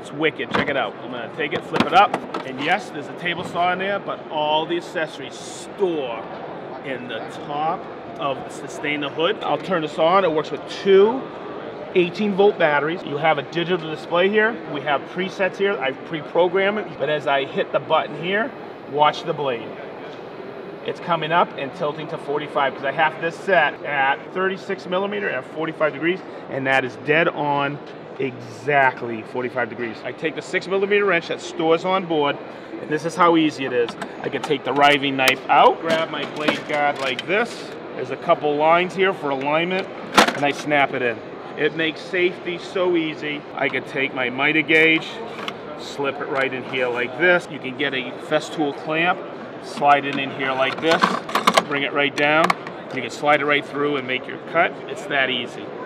It's wicked. Check it out. I'm gonna take it, flip it up, and yes, there's a table saw in there, but all the accessories store in the top of the Systainer hood. I'll turn the saw on. It works with two 18-volt batteries. You have a digital display here. We have presets here. I've pre-programmed it, but as I hit the button here, watch the blade. It's coming up and tilting to 45 because I have this set at 36 millimeter at 45 degrees, and that is dead on exactly 45 degrees. I take the 6 millimeter wrench that stores on board, and this is how easy it is. I can take the riving knife out, grab my blade guard like this. There's a couple lines here for alignment, and I snap it in. It makes safety so easy. I can take my miter gauge, slip it right in here like this. You can get a Festool clamp, slide it in here like this, bring it right down. You can slide it right through and make your cut. It's that easy.